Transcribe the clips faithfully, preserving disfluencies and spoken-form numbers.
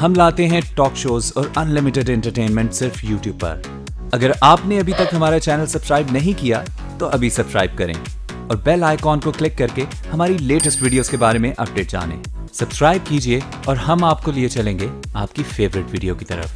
हम लाते हैं टॉक शोज और अनलिमिटेड एंटरटेनमेंट सिर्फ यूट्यूब पर। अगर आपने अभी तक हमारा चैनल सब्सक्राइब नहीं किया तो अभी सब्सक्राइब करें और बेल आइकॉन को क्लिक करके हमारी लेटेस्ट वीडियोस के बारे में अपडेट जानें। सब्सक्राइब कीजिए और हम आपको लिए चलेंगे आपकी फेवरेट वीडियो की तरफ।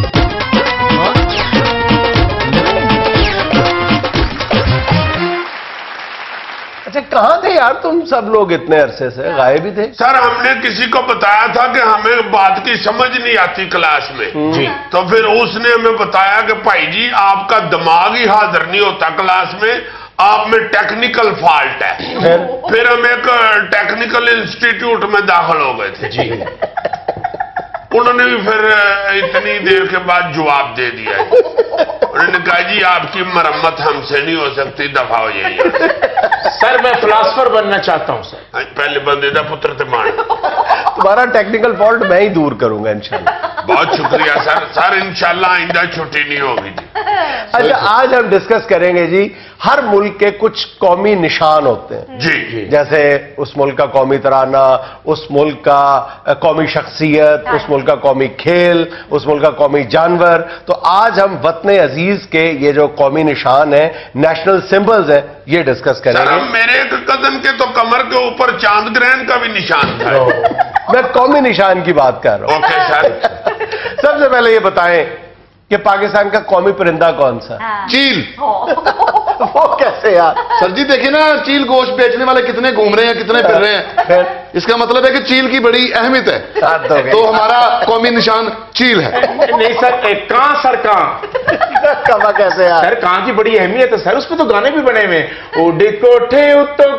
अच्छा, कहाँ थे यार तुम सब लोग? इतने अरसे से गायब ही थे। सर, हमने किसी को बताया था कि हमें बात की समझ नहीं आती क्लास में जी। तो फिर उसने हमें बताया कि भाई जी आपका दिमाग ही हाजिर नहीं होता क्लास में, आप में टेक्निकल फॉल्ट है। फिर, फिर हम एक टेक्निकल इंस्टीट्यूट में दाखिल हो गए थे जी। उन्होंने भी फिर इतनी देर के बाद जवाब दे दिया। उन्होंने कहा जी आपकी मरम्मत हमसे नहीं हो सकती, दफा हो जाइए। सर मैं फिलासफर बनना चाहता हूं सर। पहले बंदे का पुत्र थे मान। तुम्हारा टेक्निकल फॉल्ट मैं ही दूर करूंगा इंशाल्लाह। बहुत शुक्रिया सर। सर इंशाल्लाह आइंदा छुट्टी नहीं होगी जी। अच्छा, आज हम डिस्कस करेंगे जी, हर मुल्क के कुछ कौमी निशान होते हैं जी, जी। जैसे उस मुल्क का कौमी तराना, उस मुल्क का कौमी शख्सियत, उस मुल्क का कौमी खेल, उस मुल्क का कौमी जानवर। तो आज हम वतन अजीज के ये जो कौमी निशान है, नेशनल सिंबल्स है, ये डिस्कस करेंगे। सर, मेरे एक कदम के तो कमर के ऊपर चांद ग्रहण का भी निशान था। मैं कौमी निशान की बात कर रहा हूं। Okay sir. सबसे पहले ये बताएं कि पाकिस्तान का कौमी परिंदा कौन सा? चील। वो कैसे यार? सर जी देखिए ना, चील गोश्त बेचने वाले कितने घूम रहे हैं, कितने फिर रहे हैं। इसका मतलब है कि चील की बड़ी अहमियत है। तो हमारा कौमी निशान चील है। नहीं सर, एक कां सर कां कमा कैसे यार? सर कां की बड़ी अहमियत है सर, उस पर तो गाने भी बने हुए। उड़ कोठे उत्तो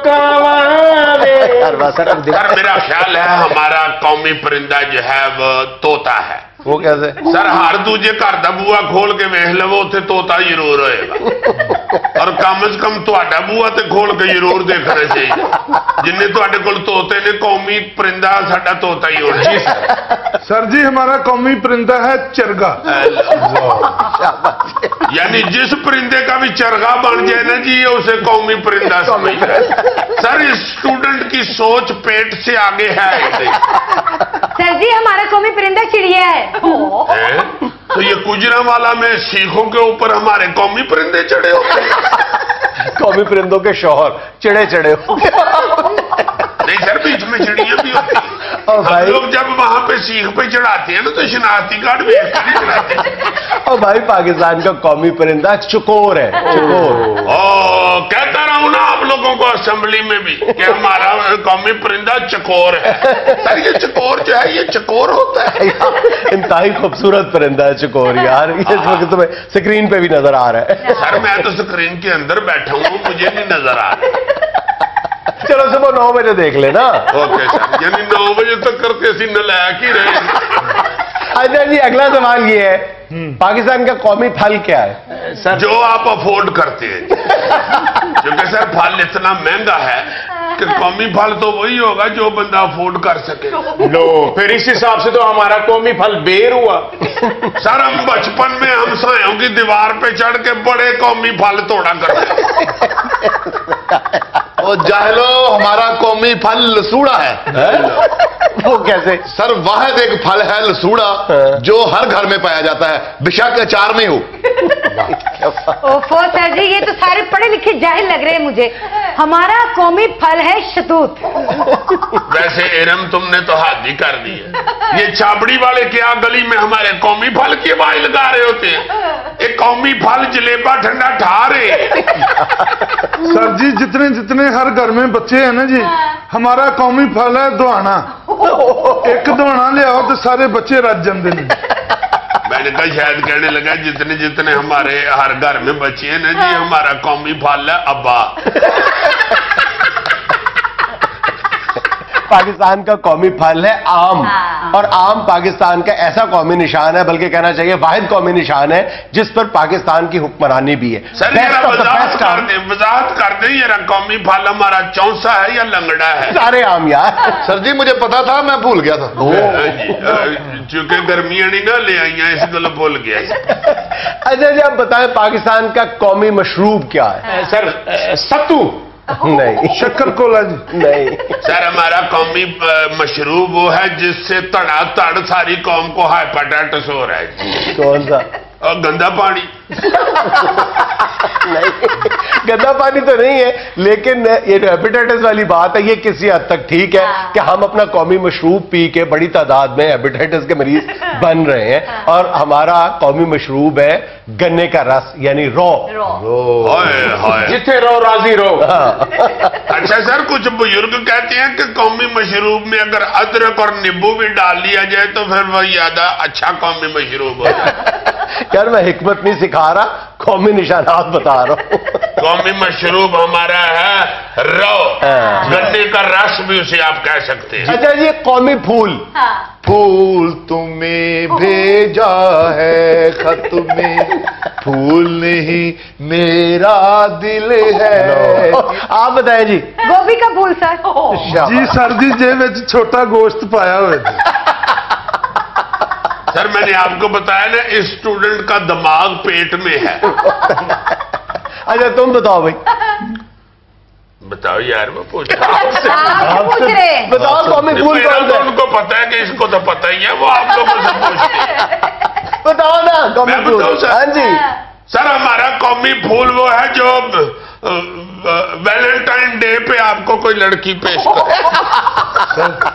सर, मेरा ख्याल है हमारा कौमी परिंदा जो है वो तोता है। वो कैसे? सर, हर दूजे घर का बूआ खोल के वेख लवो, उत्थे तोता जरूर होएगा। और कम से कम तुहाडा बूआ ते खोल के जरूर देखना चाहिए। जिन्ने तुहाडे कोल तोते ने, कौमी परिंदा साडा तोता ही होना चाहिए। सर जी हमारा कौमी परिंदा है चरगा। यानी जिस परिंदे का भी चरगा बन जाए ना जी, उसे कौमी परिंदा समझता है। सर, इस स्टूडेंट की सोच पेट से आगे है। सर जी हमारा कौमी परिंदा चिड़िया है। है? तो ये गुजरांवाला में सीखों के ऊपर हमारे कौमी परिंदे चढ़े होते हैं। कौमी परिंदों के शौहर चिड़े चढ़े होते। नहीं सर, बीच में चिड़िया भी होती है। और भाई लोग जब वहां पे सीख पे चढ़ाते हैं ना तो शनाख्ती कार्ड भी चढ़ाते। और भाई पाकिस्तान का कौमी परिंदा चकोर है। चकोर। ओ, कहता रहा हूं ना आप लोगों को असेंबली में भी कि हमारा कौमी परिंदा चकोर है। सर ये चकोर जो है ये चकोर होता है। इंतहाई खूबसूरत परिंदा है चकोर यार। ये इस वक्त तुम्हें स्क्रीन पे भी नजर आ रहा है। सर मैं तो स्क्रीन के अंदर बैठा हूं, मुझे नहीं नजर आ रहा। चलो सुबह नौ बजे देख लेना। ओके सर, यानी नौ बजे तक करके ऐसी नलायक ही रहे। अच्छा जी, अगला सवाल ये है, पाकिस्तान का कौमी फल क्या है? सर, जो आप अफोर्ड करते हैं। क्योंकि सर फल इतना महंगा है कि कौमी फल तो वही होगा जो बंदा अफोर्ड कर सके। लो, फिर इस हिसाब से तो हमारा कौमी फल बेर हुआ। सर, हम बचपन में हम सायों की दीवार पे चढ़ के बड़े कौमी फल तोड़ा करते। वो जाहलो, हमारा कौमी फल लसूड़ा है, है? वो कैसे? सर वाहिद एक फल है लसूड़ा जो हर घर में पाया जाता है, बेशक अचार में हो। ओफो सर जी, ये तो सारे पढ़े लिखे जाहिल लग रहे हैं मुझे। हमारा कौमी फल है शतूत। वैसे एरम तुमने तो हाथ ही कर दी है। ये छाबड़ी वाले क्या गली में हमारे कौमी फल की आवाज लगा रहे होते हैं? एक कौमी फल जलेबा ठंडा ठा रहे। सर जी जितने जितने हर घर में बच्चे हैं ना जी, हमारा कौमी फल है दुआना। एक दुआना ले आओ तो सारे बच्चे रज जाते हैं। मैंने कहा शायद कहने लगा जितने जितने हमारे हर घर में बच्चे हैं ना जी, हमारा कौमी फल है अब्बा। पाकिस्तान का कौमी फल है आम। और आम पाकिस्तान का ऐसा कौमी निशान है, बल्कि कहना चाहिए वाहिद कौमी निशान है जिस पर पाकिस्तान की हुक्मरानी भी है। सर वजाहत कर दे, वजाहत कर दे, ये कौमी फल हमारा चौसा है या लंगड़ा है? सारे आम यार। सर जी मुझे पता था, मैं भूल गया था। चूंकि गर्मियां नहीं ना ले आई, इस गल भूल गया। अच्छा जी, आप बताएं पाकिस्तान का कौमी मशरूब क्या है? सर सत्तू। नहीं। शक्कर कोला जी नहीं सर, हमारा कौमी मशरूब वो है जिससे तड़ा तड़ सारी कौम को हाइपेटाइटिस हो रहा है। कौन सा? और गंदा पानी। नहीं, गंदा पानी तो नहीं है, लेकिन ये जो हेपेटाइटिस वाली बात है ये किसी हद तक ठीक है कि हम अपना कौमी मशरूब पी के बड़ी तादाद में हेपेटाइटिस के मरीज बन रहे हैं। और हमारा कौमी मशरूब है गन्ने का रस, यानी रो। जिथे रो राजी रो। अच्छा सर, कुछ बुजुर्ग कहते हैं कि कौमी मशरूब में अगर अदरक और नींबू भी डाल लिया जाए तो फिर वह ज्यादा अच्छा कौमी मशरूब हो जाए। यार मैं हिकमत नहीं सिखा रहा, कौमी निशानात बता रहा हूं। कौमी मशरूब हमारा है रो, गन्ने का रस भी उसे आप कह सकते हैं। अच्छा ये कौमी फूल। फूल तुम्हें भेजा है खत में, फूल नहीं मेरा दिल है। आप बताएं जी। गोभी का फूल सर। जी सर जी जे विच छोटा गोश्त पाया हुआ। सर मैंने आपको बताया ना, इस स्टूडेंट का दिमाग पेट में है। अच्छा तुम बताओ भाई। बताओ यार, वो पूछ आप पूछ रहे हैं। बताओ कौमी फूल कौन सा? उनको पता है कि इसको तो पता ही है, वो आप लोगों से पूछते हैं। बताओ ना कौमी मैं फूल। बताऊं सर? हाँ जी सर, हमारा कौमी फूल वो है जो वैलेंटाइन डे पे आपको कोई लड़की पेश करे।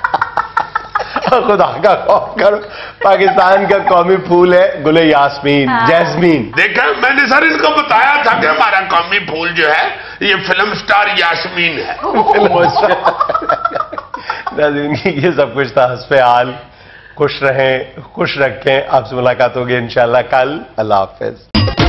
खुदा का खौफ करो, पाकिस्तान का कौमी फूल है गुले यास्मीन, जैस्मीन। देखा, मैंने सर इनको बताया था कि हमारा कौमी फूल जो है ये फिल्म स्टार यास्मीन है। नाज़रीन, ये सब कुछ था hasb-e-haal। खुश रहें, खुश रखें। आपसे मुलाकात होगी इंशाल्लाह कल। अल्लाह हाफिज।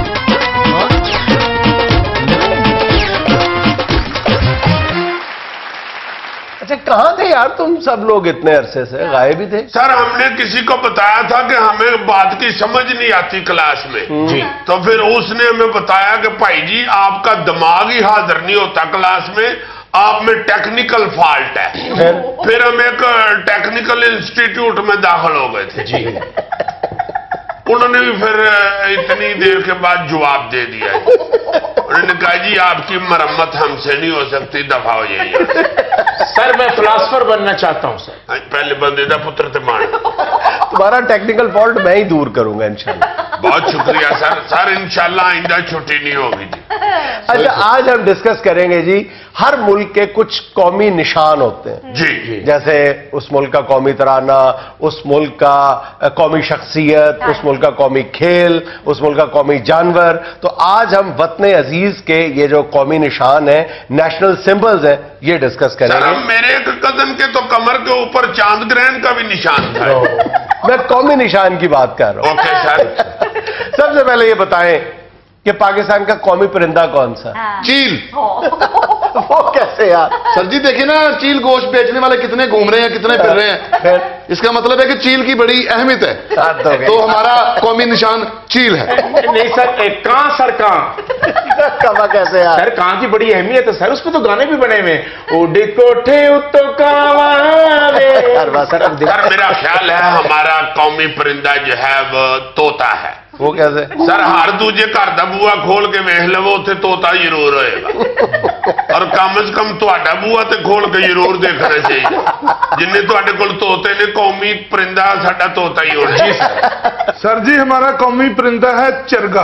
अच्छा कहां थे यार तुम सब लोग, इतने अरसे से गायब ही थे? सर हमने किसी को बताया था कि हमें बात की समझ नहीं आती क्लास में जी, तो फिर उसने हमें बताया कि भाई जी आपका दिमाग ही हाजिर नहीं होता क्लास में, आप में टेक्निकल फॉल्ट है। फिर, फिर हम एक टेक्निकल इंस्टीट्यूट में दाखिल हो गए थे जी। उन्होंने भी फिर इतनी देर के बाद जवाब दे दिया। उन्होंने कहा जी आपकी मरम्मत हमसे नहीं हो सकती, दफा हो जाइए। सर मैं फिलासफर बनना चाहता हूं सर। पहले बंदे का पुत्र थे मान। तुम्हारा टेक्निकल फॉल्ट मैं ही दूर करूंगा इंशाल्लाह। बहुत शुक्रिया सर। सर इंशाल्लाह आइंदा छुट्टी नहीं होगी जी। अच्छा आज हम डिस्कस करेंगे जी, हर मुल्क के कुछ कौमी निशान होते हैं जी, जी। जैसे उस मुल्क का कौमी तराना, उस मुल्क का कौमी शख्सियत, उस मुल्क का कौमी खेल, उस मुल्क का कौमी जानवर। तो आज हम वतन अजीज के ये जो कौमी निशान है, नेशनल सिंबल्स हैं, ये डिस्कस करेंगे। सर मेरे एक कजन के तो कमर के ऊपर चांद ग्रहण का भी निशान था। मैं कौमी निशान की बात कर रहा हूं। Okay sir. सबसे पहले ये बताएं कि पाकिस्तान का कौमी परिंदा कौन सा? चील। वो कैसे यार? सर जी देखिए ना, चील गोश्त बेचने वाले कितने घूम रहे हैं, कितने फिर रहे हैं। फिर इसका मतलब है कि चील की बड़ी अहमियत है। तो हमारा कौमी निशान चील है। नहीं सर, एक कां सर कां। कमा कैसे यार? सर कां की बड़ी अहमियत है सर, उस पर तो गाने भी बने हुए हैं। उड़ कोठे उत्तो कावा रे। सर मेरा ख्याल है हमारा कौमी परिंदा जो है वो तोता है। वो कैसे? सर हर दूजे घर का बूआ खोल के वेख लवो, उत्थे तोता जरूर होएगा। और कम से कम तुहाडा बूआ ते खोल के जरूर देखना चाहिए। जिन्ने तुहाडे कोल तोते ने, कौमी परिंदा साडा तोता ही होना जी। सर जी हमारा कौमी परिंदा है चरगा।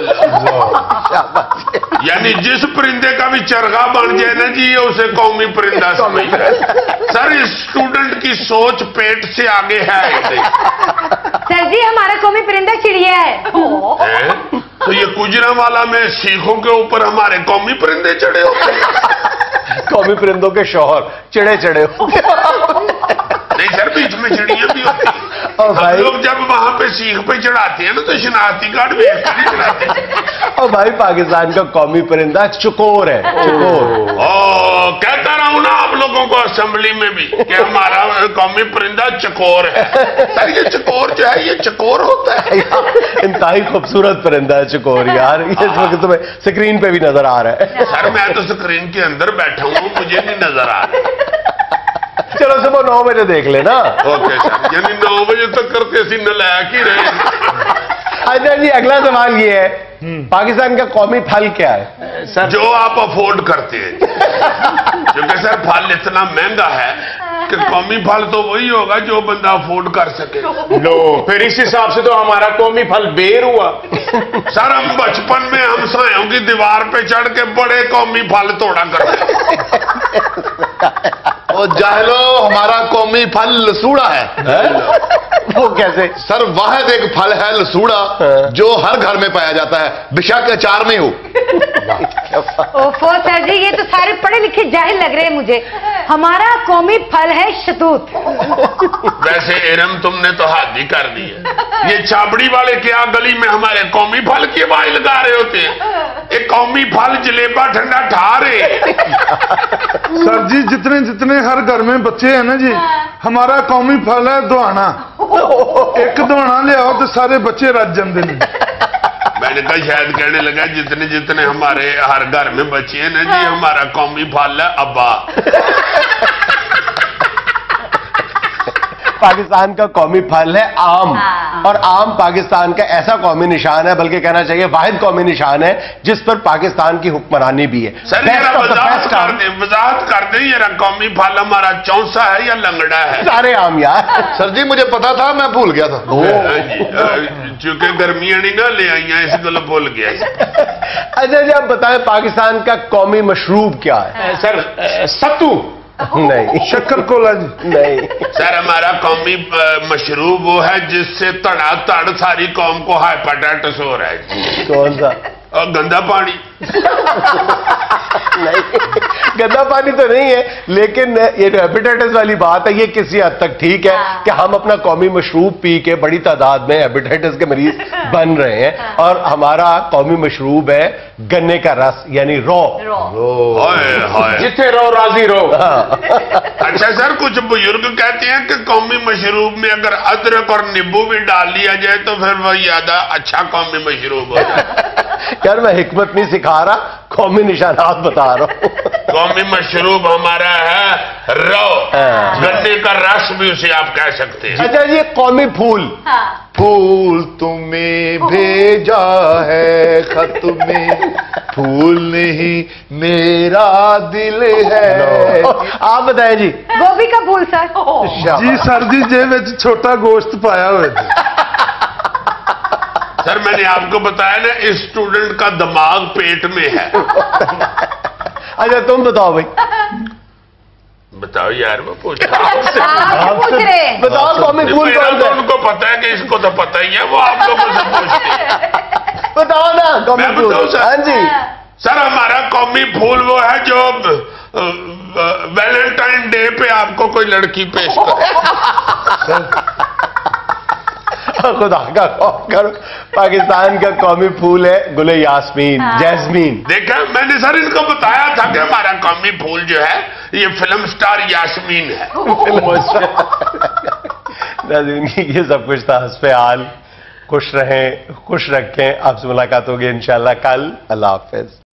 यानी जिस परिंदे का भी चरगा बन जाए ना जी, उसे कौमी परिंदा समझ। सर इस स्टूडेंट की सोच पेट से आगे है। सर जी हमारा कौमी परिंदा चिड़िया है। है? तो ये गुजरांवाला में सीखों के ऊपर हमारे कौमी परिंदे चढ़े होते हैं। कौमी परिंदों के शौहर चिड़े चढ़े होते नहीं सर, बीच में चिड़िया भी होती है। हम लोग जब वहां पे सीख पे चढ़ाते हैं ना तो शनाख्ती कार्ड भी चढ़ाते हैं। और भाई पाकिस्तान का कौमी परिंदा चकोर है। चकोर। ओ कहता रहा हूं ना आप लोगों को असेंबली में भी कि हमारा कौमी परिंदा चकोर है। सर ये चकोर जो है ये चकोर होता है। इंतहाई खूबसूरत परिंदा है चकोर यार। ये इस वक्त तुम्हें स्क्रीन पे भी नजर आ रहा है। सर मैं तो स्क्रीन के अंदर बैठा हूं, मुझे नहीं नजर आ रहा। चलो सुबह नौ बजे देख लेना। ओके सर, यानी नौ बजे तक करके सी नलायक ही रहे। अच्छा जी अगला सवाल ये है पाकिस्तान का कौमी फल क्या है? सर जो आप अफोर्ड करते हैं, क्योंकि सर फल इतना महंगा है कि कौमी फल तो वही होगा जो बंदा अफोर्ड कर सके। लो फिर इस हिसाब से तो हमारा कौमी फल बेर हुआ। सर हम बचपन में हम सायों की दीवार पे चढ़ के बड़े कौमी फल तोड़ा करते। ओ जाहलो, हमारा कौमी फल लसूड़ा है, है? वो कैसे? सर वाहिद एक फल है लसूड़ा जो हर घर में पाया जाता है, बेशक अचार में हो। ओफो सर जी, ये तो सारे पढ़े लिखे जाहिल लग रहे हैं मुझे। हमारा कौमी फल है शतूत। वैसे एरम तुमने तो हाथ ही कर दी है। ये छाबड़ी वाले क्या गली में हमारे कौमी फल की आवाज लगा रहे होते हैं? ये कौमी फल जलेबा ठंडा ठा रहे। सर जी जितने जितने हर घर में बच्चे हैं ना जी, हमारा कौमी फल है दुआना। एक दुआना ले आओ तो सारे बच्चे रज जाते हैं। मैंने कहा शायद कहने लगा जितने जितने हमारे हर घर में बच्चे हैं ना जी, हमारा कौमी फल है अब्बा। पाकिस्तान का कौमी फल है आम, और आम पाकिस्तान का ऐसा कौमी निशान है, बल्कि कहना चाहिए वाहिद कौमी निशान है जिस पर पाकिस्तान की हुक्मरानी भी है। सर वजाहत कर दे, वजाहत कर दे, ये कौमी फल हमारा चौंसा है या लंगड़ा है? सारे आम यार। सर जी मुझे पता था, मैं भूल गया था। चूंकि गर्मियां नहीं ना ले आई इस गल भूल गया। अच्छा जी आप बताएं पाकिस्तान का कौमी मशरूब क्या है? सर सत्तू नहीं। शक्कर कोला जी नहीं। सर हमारा कौमी मशरूब वो है जिससे तड़ा तड़ सारी कौम को हाइपेटाइटिस हो रहा है। कौन सा? और गंदा पानी। नहीं, गंदा पानी तो नहीं है, लेकिन ये जो हेपेटाइटिस वाली बात है ये किसी हद तक ठीक है कि हम अपना कौमी मशरूब पी के बड़ी तादाद में हेपेटाइटिस के मरीज बन रहे हैं, और हमारा कौमी मशरूब है गन्ने का रस, यानी रो। जिथे रो राजी रो। अच्छा सर कुछ बुजुर्ग कहते हैं कि कौमी मशरूब में अगर अदरक और नींबू भी डाल लिया जाए तो फिर वह ज्यादा अच्छा कौमी मशरूब हो जाए। यार मैं हिकमत नहीं सिखा रहा, कौमी निशानात बता रहा हूं। कौमी मशरूब हमारा है रो, गन्ने का रस भी उसे आप कह सकते हैं। अच्छा ये कौमी फूल? फूल तुम्हें भेजा है खत में, फूल नहीं मेरा दिल है। आप बताएं जी। गोभी का फूल सर। जी सर जी जे विच छोटा गोश्त पाया हुआ है। सर मैंने आपको बताया ना इस स्टूडेंट का दिमाग पेट में है। अच्छा तुम बताओ भाई। बताओ यार वो पूछ आप पूछ रहे हैं। बताओ कौमी फूल कौन तो सा? उनको पता है कि इसको तो पता ही है, वो आप लोगों से पूछते हैं। बताओ ना कौमी मैं फूल। बताऊं सर? हाँ जी। सर हमारा कौमी फूल वो है जो वैलेंटाइन डे पे आपको कोई लड़की पेश करे। खुदा का खौफ करो, पाकिस्तान का कौमी फूल है गुले यास्मीन, जैस्मीन। देखा मैंने सर इनको बताया था कि हमारा कौमी फूल जो है ये फिल्म स्टार यास्मीन है। ये सब कुछ था hasb-e-haal। खुश रहें, खुश रखें। आपसे मुलाकात होगी इंशाल्लाह कल। अल्लाह हाफिज।